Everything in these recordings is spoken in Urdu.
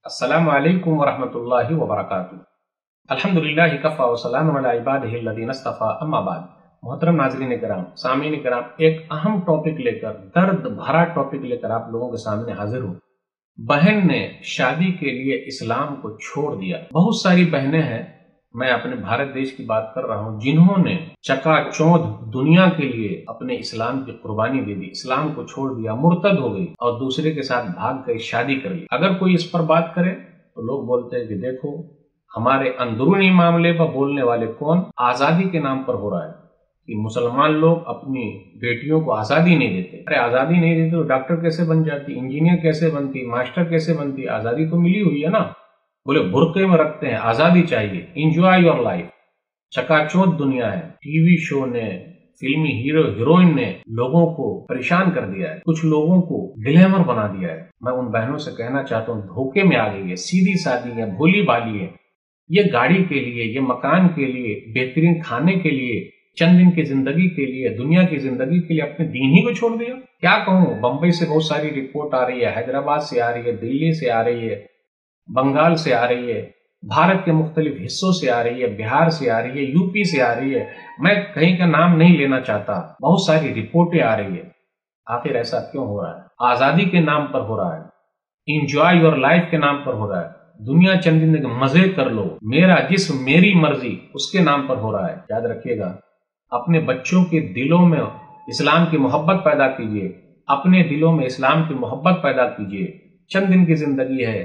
السلام علیکم ورحمۃ اللہ وبرکاتہ۔ الحمدللہ کفا وسلام علی عبادہ الذین اصطفیٰ، اما بعد۔ محترم ناظرین کرام، سامعین کرام، ایک اہم ٹاپک لے کر، درد بھرا ٹاپک لے کر آپ لوگوں کے سامنے حاضر ہوں۔ بہن نے شادی کے لیے اسلام کو چھوڑ دیا۔ بہت ساری بہنیں ہیں، میں اپنے بھارت دیش کی بات کر رہا ہوں، جنہوں نے چکا چوندھ دنیا کے لیے اپنے اسلام کی قربانی دے دی، اسلام کو چھوڑ دیا، مرتد ہو گئی اور دوسرے کے ساتھ بھاگ گئی، شادی کر لی۔ اگر کوئی اس پر بات کرے تو لوگ بولتے ہیں کہ دیکھو ہمارے اندرونی معاملے پر بولنے والے کون؟ آزادی کے نام پر ہو رہا ہے کہ مسلمان لوگ اپنی بیٹیوں کو آزادی نہیں دیتے۔ ارے آزادی نہیں دیتے تو ڈاکٹر کیسے بن جاتی، انجینئر کیسے بنتی، ماسٹر کیسے بنتی؟ آزادی تو ملی ہوئی ہے نا۔ بولے برقعے میں رکھتے ہیں، آزادی چاہیے، انجوائے یور لائف۔ چکا چوندھ دنیا ہے، ٹی وی شو نے، فلمی ہیرو ہیروئن نے لوگوں کو پریشان کر دیا ہے، کچھ لوگوں کو گلیمر بنا دیا ہے۔ میں ان بہنوں سے کہنا چاہتا ہوں، دھوکے میں آ گئی ہے، سیدھی سادی ہے، بھولی بھالی ہے۔ یہ گاڑی کے لیے، یہ مکان کے لیے، بہترین کھانے کے لیے، چند دن کی زندگی کے لیے، دنیا کی زندگی کے لیے اپنے دین ہی کو چھوڑ دیا۔ کیا کہوں، بمبئی سے بہت ساری رپورٹ آ رہی ہے، حیدرآباد سے آ رہی ہے، دلی سے آ رہی ہے، بنگال سے آ رہی ہے، بھارت کے مختلف حصوں سے آ رہی ہے، بہار سے آ رہی ہے، یو پی سے آ رہی ہے، میں کہیں کا نام نہیں لینا چاہتا، بہت ساری رپورٹیں آ رہی ہے۔ آخر ایسا کیوں ہو رہا ہے؟ آزادی کے نام پر ہو رہا ہے، انجوائے یور لائف کے نام پر ہو رہا ہے، دنیا چند دن مزے کر لو، میرا جسم میری مرضی، اس کے نام پر ہو رہا ہے۔ یاد رکھیے گا، اپنے بچوں کے دلوں میں اسلام کی محبت پیدا کیجیے، اپنے دلوں میں اسلام کی محبت پیدا کیجیے۔ چند دن کی زندگی ہے،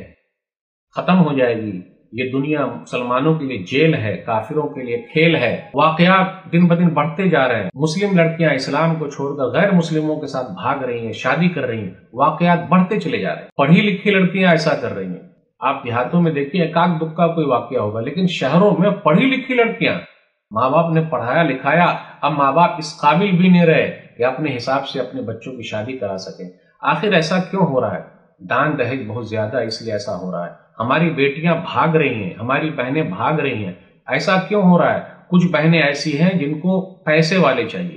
ختم ہو جائے گی۔ یہ دنیا مسلمانوں کے لیے جیل ہے، کافروں کے لیے کھیل ہے۔ واقعات دن بدن بڑھتے جا رہے ہیں، مسلم لڑکیاں اسلام کو چھوڑ کر غیر مسلموں کے ساتھ بھاگ رہی ہیں، شادی کر رہی ہیں، واقعات بڑھتے چلے جا رہے ہیں۔ پڑھی لکھی لڑکیاں ایسا کر رہی ہیں، آپ دیہاتوں میں دیکھیے ایک دکا کوئی واقعہ ہوگا، لیکن شہروں میں پڑھی لکھی لڑکیاں، ماں باپ نے پڑھایا لکھایا، اب ماں باپ اس قابل بھی نہیں رہے کہ اپنے حساب سے اپنے بچوں کی شادی کرا سکیں۔ آخر ایسا کیوں ہو رہا ہے؟ دان دہیج بہت زیادہ، اس لیے ایسا ہو رہا ہے۔ ہماری بیٹیاں بھاگ رہی ہیں، ہماری بہنیں بھاگ رہی ہیں۔ ایسا کیوں ہو رہا ہے؟ کچھ بہنیں ایسی ہیں جن کو پیسے والے چاہیے،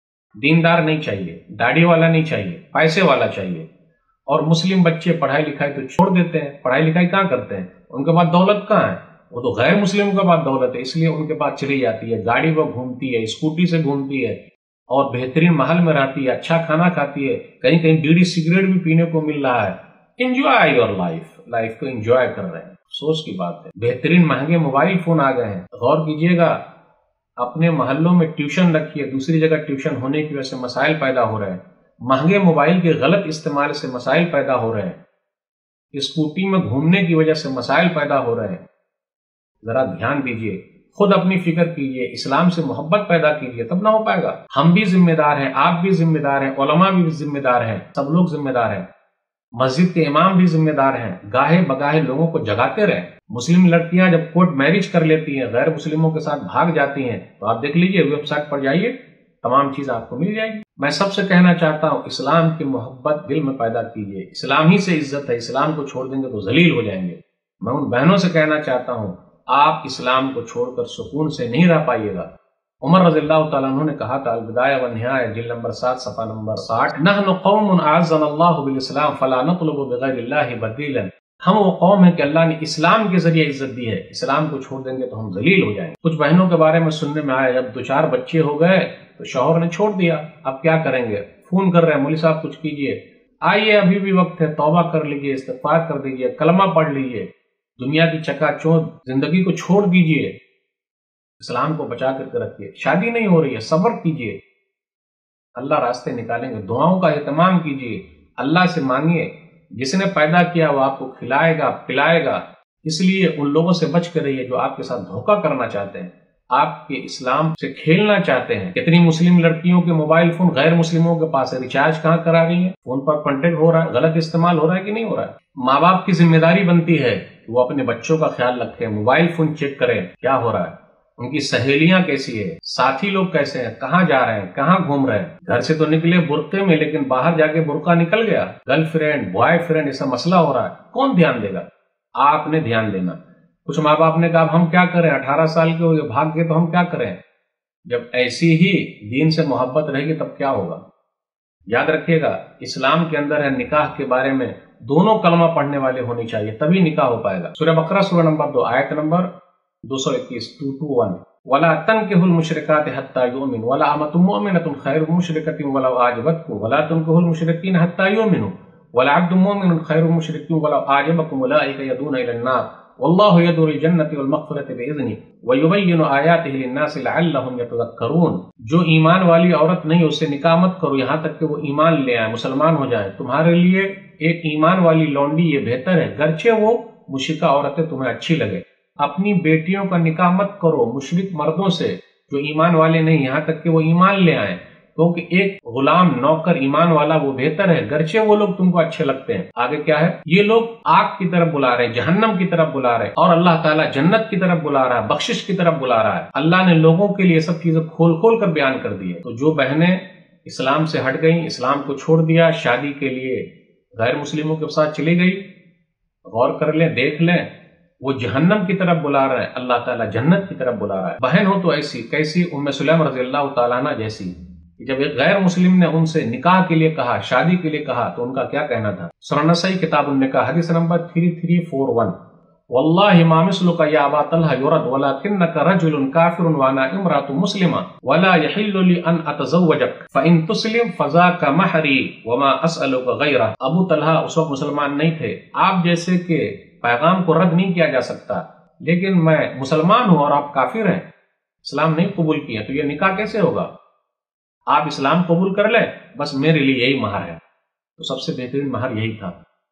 دیندار نہیں چاہیے، داڑھی والا نہیں چاہیے، پیسے والا چاہیے۔ اور مسلم بچے پڑھائی لکھائی تو چھوڑ دیتے ہیں، پڑھائی لکھائی کہاں کرتے ہیں؟ ان کے پاس دولت کہاں ہے؟ وہ تو غیر مسلم کے پاس دولت ہے، اس لیے ان کے پاس چلی جاتی ہے، گاڑی پر گھومتی ہے، اسکوٹی سے گھومتی ہے، اور بہترین محل میں رہتی ہے، اچھا کھانا کھاتی ہے، کہیں کہیں بیڑی سگریٹ بھی پینے کو مل رہا ہے۔ انجوائے یور لائف، لائف کو انجوائے کر رہے ہیں، افسوس کی بات ہے۔ بہترین مہنگے موبائل فون آ گئے ہیں، غور کیجئے گا، اپنے محلوں میں ٹیوشن رکھیے، دوسری جگہ ٹیوشن ہونے کی وجہ سے مسائل پیدا ہو رہے ہیں، مہنگے موبائل کے غلط استعمال سے مسائل پیدا ہو رہے ہیں، اسکوٹی میں گھومنے کی وجہ سے مسائل پیدا ہو رہے ہیں۔ ذرا دھیان دیجئے، خود اپنی فکر کیجئے، اسلام سے محبت پیدا کیجئے، تب نہ ہو پائے گا۔ ہم بھی ذمہ دار ہیں، آپ بھی ذمہ دار ہیں، علماء بھی ذمہ دار ہیں، سب لوگ ذمہ دار ہیں، مسجد کے امام بھی ذمہ دار ہیں۔ گاہے بگاہے لوگوں کو جگاتے رہیں۔ مسلم لڑکیاں جب کورٹ میرج کر لیتی ہیں، غیر مسلموں کے ساتھ بھاگ جاتی ہیں، تو آپ دیکھ لیجئے، ویب سائٹ پر جائیے، تمام چیز آپ کو مل جائے گی۔ میں سب سے کہنا چاہتا ہوں، اسلام کی محبت دل میں پیدا کیجئے، اسلام ہی سے عزت ہے، اسلام کو چھوڑ دیں گے تو ذلیل ہو جائیں گے۔ میں ان بہنوں سے کہنا چاہتا ہوں، آپ اسلام کو چھوڑ کر سکون سے نہیں رہ پائیے گا۔ عمر رضی اللہ تعالیٰ عنہ نے کہا تھا، البدایہ والنہایہ جلد نمبر 7 صفحہ نمبر 60، نحن قوم اعزنا اللہ بالاسلام فلا نطلب بغیر اللہ بدیلا۔ ہم وہ قوم ہیں کہ اللہ نے اسلام کے ذریعے عزت دی ہے، اسلام کو چھوڑ دیں گے تو ہم ذلیل ہو جائیں گے۔ کچھ بہنوں کے بارے میں سننے میں آیا، جب 2-4 بچے ہو گئے تو شوہر نے چھوڑ دیا، اب کیا کریں گے؟ فون کر رہے ہیں، مولوی صاحب کچھ کیجئے، آئیے ابھی بھی وقت ہے، توبہ کر لیجئے، استغفار کر دیجئے، کلمہ پڑھ لیجئے، دنیا کی چکا چوندھ زندگی کو چھوڑ دیجئے، اسلام کو بچا کر کے رکھیے۔ شادی نہیں ہو رہی ہے، صبر کیجئے، اللہ راستے نکالیں گے۔ دعاؤں کا اہتمام کیجئے، اللہ سے مانگیے، جس نے پیدا کیا وہ آپ کو کھلائے گا پلائے گا۔ اس لیے ان لوگوں سے بچ کر رہیے جو آپ کے ساتھ دھوکہ کرنا چاہتے ہیں، آپ کے اسلام سے کھیلنا چاہتے ہیں۔ کتنی مسلم لڑکیوں کے موبائل فون غیر مسلموں کے پاس ہے، ریچارج کہاں کرا رہی ہیں؟ فون پر کانٹیکٹ ہو رہا ہے، غلط استعمال ہو رہا ہے کہ نہیں ہو رہا ہے؟ ماں باپ کی ذمہ داری بنتی ہے کہ وہ اپنے بچوں کا خیال رکھیں، موبائل فون چیک کریں کیا ہو رہا ہے، ان کی سہیلیاں کیسی ہے، ساتھی لوگ کیسے ہیں، کہاں جا رہے ہیں، کہاں گھوم رہے ہیں۔ گھر سے تو نکلے برقعے میں، لیکن باہر جا کے برقع نکل گیا، گرل فرینڈ بوائے فرینڈ ایسا مسئلہ ہو رہا ہے، کون دھیان دے گا؟ آپ نے دھیان دینا۔ کچھ ماں باپ نے کہا اب ہم کیا کریں، 18 سال کے ہو گئے بھاگ گئے تو ہم کیا کریں؟ جب ایسی ہی دین سے محبت رہے گی تب کیا ہوگا؟ یاد رکھیے گا، اسلام کے اندر ہے نکاح کے بارے میں دونوں کلمہ پڑھنے والے ہونے چاہیے، تبھی نکاح ہو پائے گا۔ سورہ بقرہ سورہ نمبر 2 آیت نمبر 221 221 وَلَا تَنْكِحُوا الْمُشْرِكَاتِ حَتَّى يُؤْمِنُوا وَلَا أَمَةٌ مُؤْمِنَةٌ خَيْرٌ مِّن مُّشْرِكَةٍ وَلَوْ أَعْجَبَتْكُمْ وَلَا تُنكِحُوا الْمُشْرِكِينَ حَتَّى يُؤْمِنُوا وَلَا عَبْدٌ مُّؤْمِنٌ خَيْرٌ مِّن مُّشْرِكٍ وَلَوْ أَعْجَبَكُمْ أُولَٰئِكَ يَدْعُونَ إِلَى النَّارِ وَاللَّهُ يَدْعُو إِلَى الْجَنَّةِ وَالْمَغْفِرَةِ بِإِذْنِهِ وَيُبَيِّنُ آيَاتِهِ لِلنَّاسِ لَعَلَّهُمْ يَتَذَكَّرُونَ۔ جو ایمان والی عورت نہیں اسے نکاح مت کرو یہاں تک کہ وہ ایمان لے آئے، مسلمان ہو جائیں۔ تمہارے لیے ایک ایمان والی لونڈی یہ بہتر ہے، گرچہ وہ مشرکہ عورتیں تمہیں اچھی لگے۔ اپنی بیٹیوں کا نکاح مت کرو مشرک مردوں سے جو ایمان والے نہیں، یہاں تک کہ وہ ایمان لے آئیں، کیونکہ ایک غلام نوکر ایمان والا وہ بہتر ہے، گرچہ وہ لوگ تم کو اچھے لگتے ہیں۔ آگے کیا ہے؟ یہ لوگ آگ کی طرف بلا رہے ہیں، جہنم کی طرف بلا رہے ہیں، اور اللہ تعالیٰ جنت کی طرف بلا رہا ہے، بخشش کی طرف بلا رہا ہے۔ اللہ نے لوگوں کے لیے سب چیزیں کھول کھول کر بیان کر دی ہے۔ تو جو بہنیں اسلام سے ہٹ گئیں، اسلام کو چھوڑ دیا، شادی کے لیے غیر مسلموں کے ساتھ چلی گئی، غور کر لیں، دیکھ لیں، وہ جہنم کی طرف بلا رہا ہے، اللہ تعالیٰ جنت کی طرف بلا رہا ہے۔ بہن ہو تو ایسی کیسی، ام سلیم رضی اللہ تعالیٰ عنہ جیسی، جب ایک غیر مسلم نے ان سے نکاح کے لیے کہا، شادی کے لیے کہا، تو ان کا کیا کہنا تھا؟ سنن نسائی کتاب النکاح حدیث نمبر 3341 واللہ ما مثلک یا ابا طلحہ یرد ولکنک رجل کافر وانا امرأة مسلمہ ولا یحل لی ان اتزوجک فان تسلم فذاک مہری وما اسألک غیرہ۔ ابو طلحہ اس وقت مسلمان نہیں تھے، آپ جیسے کہ پیغام کو رد نہیں کیا جا سکتا، لیکن میں مسلمان ہوں اور آپ کافر ہیں، اسلام نہیں قبول کیا، تو یہ نکاح کیسے ہوگا؟ آپ اسلام قبول کر لیں، بس میرے لیے یہی مہر ہے۔ تو سب سے بہترین مہر یہی تھا۔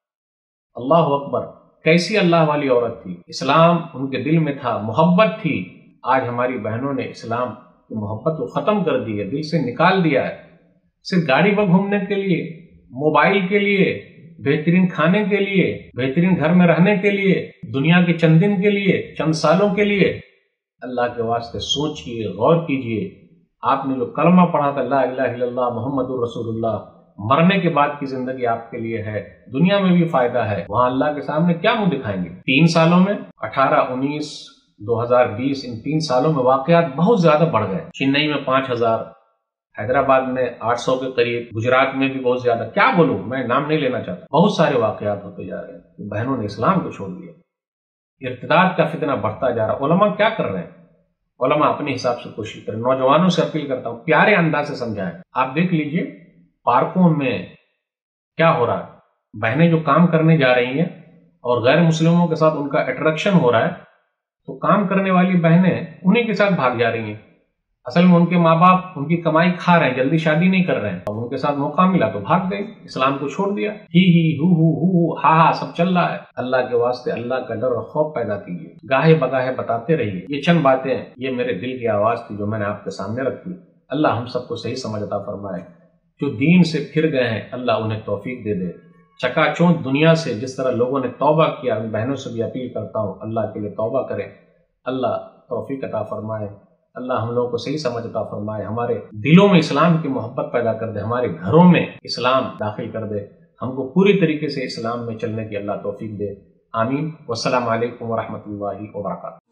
اللہ اکبر، کیسی اللہ والی عورت تھی، اسلام ان کے دل میں تھا، محبت تھی۔ آج ہماری بہنوں نے اسلام کی محبت کو ختم کر دی ہے، دل سے نکال دیا ہے۔ صرف گاڑی پر گھومنے کے لیے، موبائل کے لیے، بہترین کھانے کے لیے، بہترین گھر میں رہنے کے لیے، دنیا کے چند دن کے لیے، چند سالوں کے لیے۔ اللہ کے واسطے سوچئے، غور کیجئے۔ آپ نے جو کلمہ پڑھا تھا لا الہ الا اللہ محمد الرسول اللہ، مرنے کے بعد کی زندگی آپ کے لیے ہے، دنیا میں بھی فائدہ ہے، وہاں اللہ کے سامنے کیا منہ دکھائیں گے؟ 3 سالوں میں 18، 19، 2020 ان 3 سالوں میں واقعات بہت زیادہ بڑھ گئے۔ چنئی میں 5000، حیدرآباد میں 800 کے قریب، گجرات میں بھی بہت زیادہ، کیا بولوں، میں نام نہیں لینا چاہتا، بہت سارے واقعات ہوتے جا رہے ہیں۔ بہنوں نے اسلام کو چھوڑ دیا، ارتداد کا فتنہ بڑھتا جا رہا۔ علماء کیا کر رہے ہیں؟ علماء اپنے حساب سے کوشش کریں۔ نوجوانوں سے اپیل کرتا ہوں، پیارے انداز سے سمجھائیں۔ آپ دیکھ لیجئے پارکوں میں کیا ہو رہا ہے، بہنیں جو کام کرنے جا رہی ہیں اور غیر مسلموں کے ساتھ ان کا اٹریکشن ہو رہا ہے، تو کام کرنے والی بہنیں انہی کے ساتھ بھاگ جا رہی ہیں۔ اصل میں ان کے ماں باپ ان کی کمائی کھا رہے ہیں، جلدی شادی نہیں کر رہے ہیں، اب ان کے ساتھ موقع ملا تو بھاگ گئی، اسلام کو چھوڑ دیا، ہی ہو ہا ہا سب چل رہا ہے۔ اللہ کے واسطے اللہ کا ڈر اور خوف پیدا کیجیے، گاہے بگاہے بتاتے رہیے۔ یہ چند باتیں یہ میرے دل کی آواز تھی جو میں نے آپ کے سامنے رکھی۔ اللہ ہم سب کو صحیح سمجھ عطا فرمائے۔ جو دین سے پھر گئے ہیں اللہ انہیں توفیق دے دے۔ چکا چوند دنیا سے جس طرح لوگوں نے توبہ کیا، ان بہنوں سے بھی اپیل کرتا ہوں اللہ کے لیے توبہ کریں، اللہ توفیق عطا فرمائے، اللہ ہم لوگوں کو صحیح سمجھ عطا فرمائے، ہمارے دلوں میں اسلام کی محبت پیدا کر دے، ہمارے گھروں میں اسلام داخل کر دے، ہم کو پوری طریقے سے اسلام میں چلنے کی اللہ توفیق دے۔ آمین۔ والسلام علیکم ورحمۃ اللہ وبرکاتہ۔